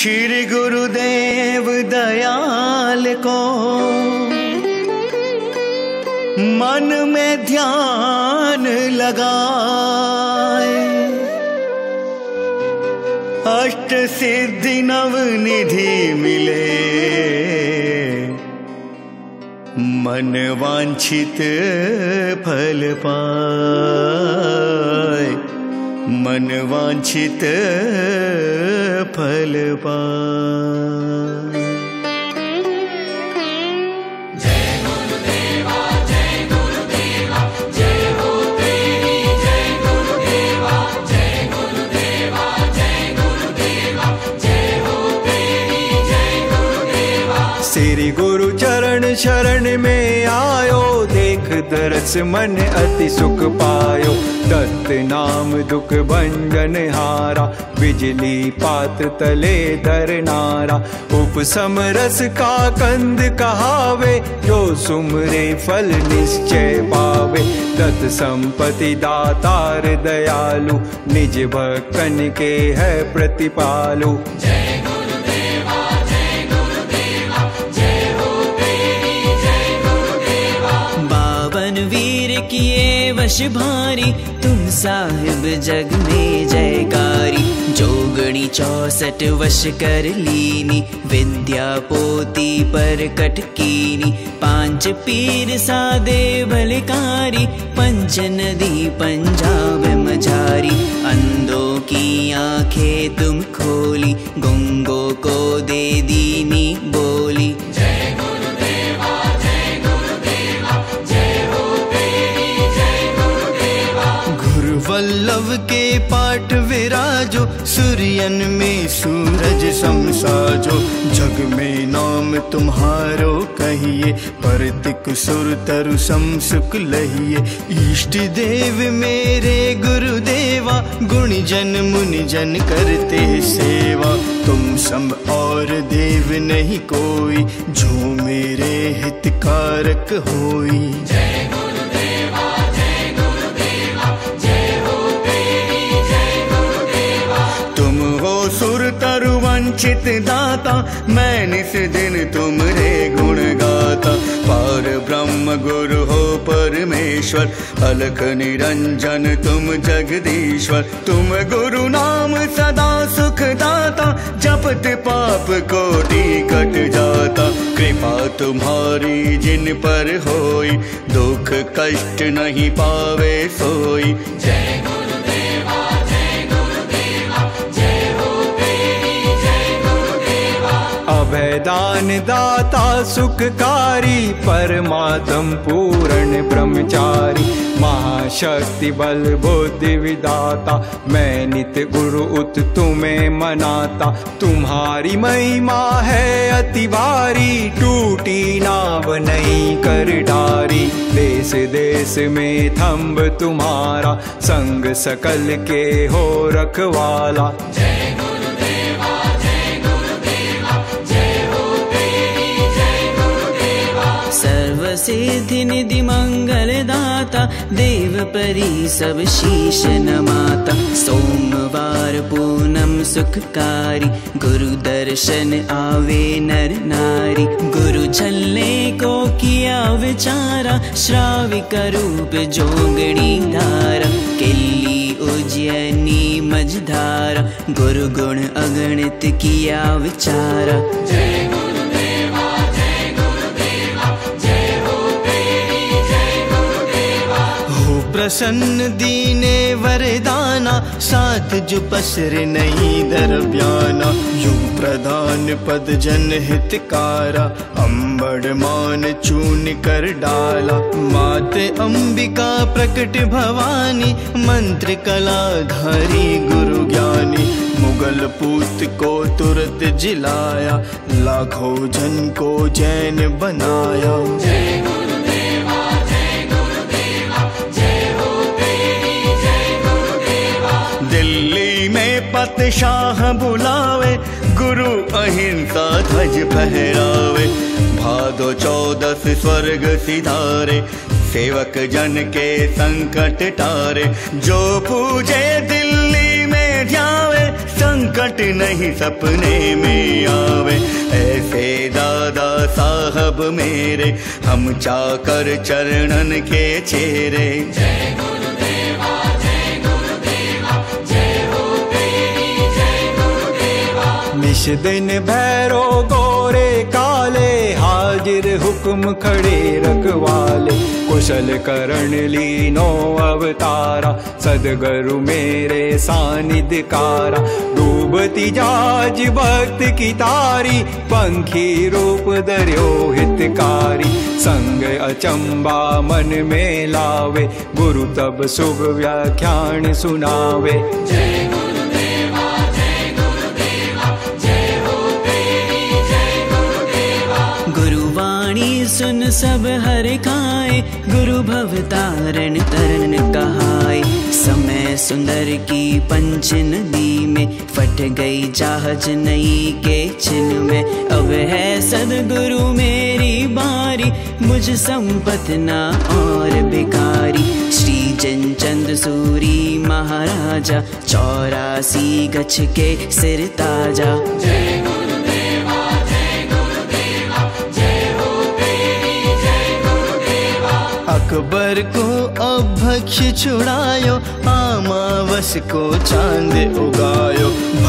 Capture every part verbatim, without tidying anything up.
श्री गुरुदेव दयाल को मन में ध्यान लगाए, अष्ट सिद्धि नव निधि मिले, मन वांछित फल पाए, मन वांछित फल पाए। जय गुरुदेवा जय गुरुदेवा जय हो तेरी जय गुरुदेवा जय गुरुदेवा जय गुरुदेवा जय हो तेरी जय गुरुदेवा। श्री गुरु चरण शरण में आयो, देख दरस मन अति सुख पायो। दत्त नाम दुख भंजन हारा, बिजली पात तले धरनारा। उपसम रस का कंद कहावे, जो सुमरे फल निश्चय पावे। दत्त संपत्ति दातार दयालु, निज भक्तन के है प्रतिपालु। जय गुरुदेवा जय गुरुदेवा जय हो तेरी जय गुरुदेवा। बावन वीर किए वश भारी, तुम साहिब जग में जयकारी। जोगणी चौसठ वश कर लीनी, विद्या पोती पर कट कीनी। पांच पीर सादे भलकारी, पंच नदी पंजाब मझारी। अंधों की आंखें तुम खोली, गुंगों को दे दीनी बोली। जय गुरुदेवा जय गुरुदेवा जय हो तेरी जय गुरुदेवा। गुरु वल्लभ के पाठ विराजो, सूर्यन में सूरज समसाजो। जग में नाम तुम्हारो कहिए, परतिक सुर तरु सम सुख लहिए। इष्ट देव मेरे गुरुदेवा, गुण जन मुनि जन करते सेवा। तुम सम और देव नहीं कोई, जो मेरे हितकारक होई। जय गुरुदेवा जय गुरुदेवा जय हो तेरी जय गुरुदेवा। तुम हो सुर तरु वंचित दाता, मैं निस दिन तुमरे गुण गाता। पार ब्रह्म गुरु हो परमेश्वर, अलख निरंजन तुम जगदीश्वर। तुम गुरु नाम सदा सुख दाता, जपत पाप कोटि कट जाता। कृपा तुम्हारी जिन पर होई, दुख कष्ट नहीं पावे सोई। जय गुरुदेवा जय गुरुदेवा जय हो तेरी जय गुरुदेवा। अभयदान दाता सुखकारी, परमात्म पूर्ण ब्रह्मचारी। महाशक्ति बल बुद्धि विदाता, मैं नित गुरु उत तुम्हें मनाता। तुम्हारी महिमा है अति भारी, टूटी नाव नहीं कर डारी। देश देश में थंब तुम्हारा, संग सकल के हो रखवाला। जय गुरुदेवा जय गुरुदेवा जय हो तेरी जय गुरुदेवा। सर्व सिद्धि निधि मंगल दाता, देव परी सब शीश नमाता। सोमवार पूनम सुखकारी, गुरु दर्शन आवे नर नारी। गुरु चलने को किया विचारा, श्राविक रूप जोगणी धारा। किल्ली उज्जैनी मझधारा, गुरु गुण अगणित किया विचारा। जय गुरुदेवा जय गुरुदेवा जय हो तेरी जय गुरुदेवा। हो प्रसन्न दीने वरदाना, साथ जो पसर नहीं दर ब्याना। यू प्रधान पद जन हितकारा, अंबड़ मान चून कर डाला। माते अंबिका प्रकट भवानी, मंत्र कलाधारी गुरु ज्ञानी। मुगल पूत को तुरत जिलाया, लाखों जन को जैन बनाया। जय गुरुदेवा जय गुरुदेवा जय हो तेरी जय गुरुदेवा। दिल्ली में पतशाह बुलावे, गुरु अहिंसा ध्वज फहरावे। भादो चौदस स्वर्ग सिधारे, सेवक जन के संकट टारे। जो पूजे दिल्ली में ध्यावे, संकट नहीं सपने में आवे। ऐसे दादा साहब मेरे हम चाकर चरणन के चेहरे। जय गुरुदेवा जय गुरुदेवा जय हो तेरी जय गुरुदेवा। निश दिन भैरो गोरे काले हाजिर हुक्म खड़े रखवाले। कुशल करण लीनो अवतारा सदगुरु मेरे सानिध्यकारा। डूबती जाज भक्त की तारी पंखी रूप दर्यो हितकारी। संग अचंबा मन में लावे गुरु तब शुभ व्याख्यान सुनावे। जय गुरुदेवा जय गुरुदेवा जय हो तेरी जय गुरुदेवा। गुरुवाणी सुन सब हर खाए गुरु भवतारण तरन कहाए। समय सुंदर की पंच नदी में फट गई जहाज नई के छिन में। अब है सदगुरु मेरी बारी मुझ संपत ना और भिखारी। श्री जनचंद सूरी महाराजा चौरासी गछ के सिर ताजा। जय गुरुदेवा जय गुरुदेवा जय हो तेरी जय गुरुदेवा। अकबर को अभक्ष छुड़ायो अमावस को चांद उगायो।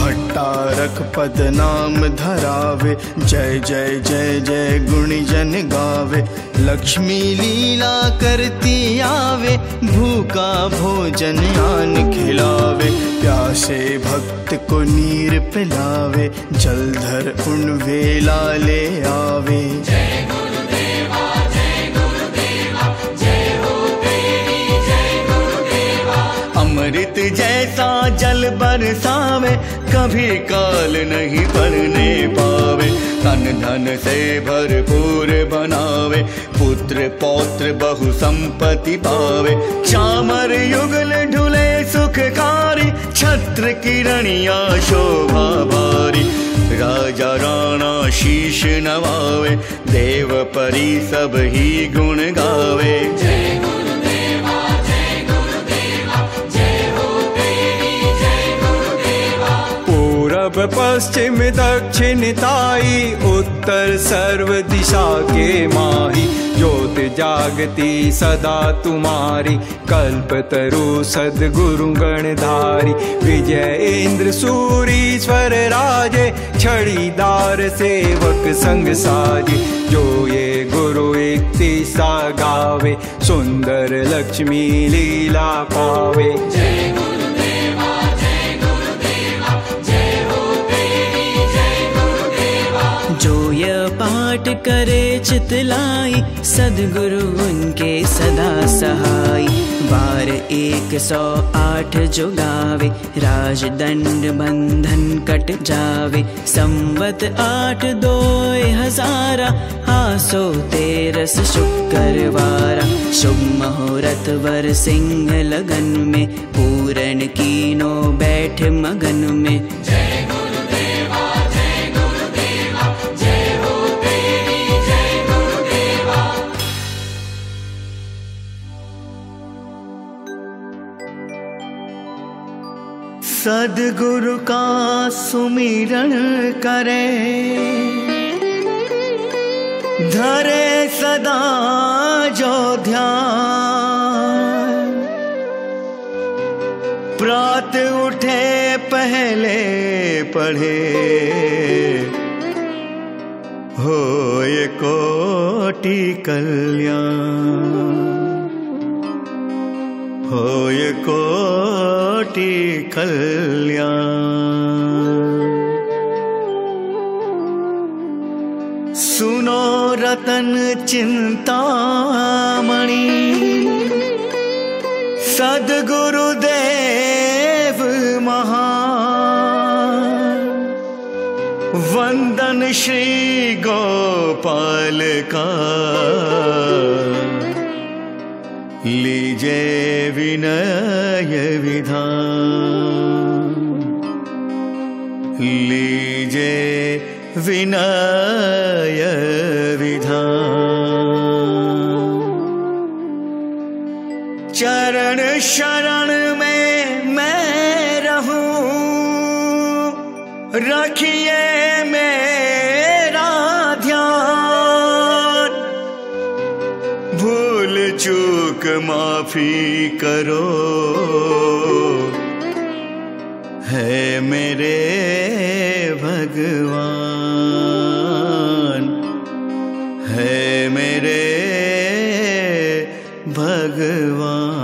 भट्टारक पद नाम धरावे जय जय जय जय गुणजन गावे। लक्ष्मी लीला करती आवे भूखा भोजन आन खिलावे। प्यासे भक्त को नीर पिलावे जलधर उन वेला ले आवे। जय गुरुदेवा जय गुरुदेवा जय हो तेरी जय गुरुदेवा। अमृत जैसा जल बरसावे कभी काल नहीं पड़ने पावे। तन धन से भरपूर बनावे पुत्र पौत्र बहु संपत्ति पावे। चामर युगल ढुले सुखकारी छत्र किरणिया शोभा भारी। राजा राणा शीश नवावे देव परी सब ही गुण गावे। जय गुरुदेवा जय गुरुदेवा जय हो तेरी जय गुरुदेवा। पूरब पश्चिम दक्षिण ताई उत्तर सर्व दिशा के माही। ज्योत जागती सदा तुम्हारी कल्पतरु सद्गुरु गणधारी। विजय इंद्र सूरीश्वर राजे छड़ीदार सेवक संग साजे। जो ये गुरु इक्ति सा गावे सुंदर लक्ष्मी लीला पावे। जय गुरुदेवा जय गुरुदेवा जय हो तेरी जय गुरुदेवा। जो यह पाठ करे चितलाई सदगुरु उनके सदा सहाय। बार एक सौ आठ जो गावे राजदंड बंधन कट जावे। संवत आठ दो हजारा आसो तेरस शुक्रवारा। शुभ मुहूर्त वर सिंह लगन में पूरन कीनो बैठ मगन में। जय गुरुदेवा जय गुरुदेवा जय हो तेरी जय गुरुदेवा। सद्गुरु का सुमिरन करे धरे सदा जो ध्यान। प्रात उठे पहले पढ़े होए कोटि कल्याण। होए कोटि कल्याण। सुनो रतन चिंतामणि सद्गुरुदेव महान। वंदन श्री गोपाल का लीजे विनय विधान। लीजे विनय विधान। चरण शरण में मैं रहूं रखिए मेरा ध्यान, भूल चूक माफी करो, है मेरे भगवान, है मेरे भगवान।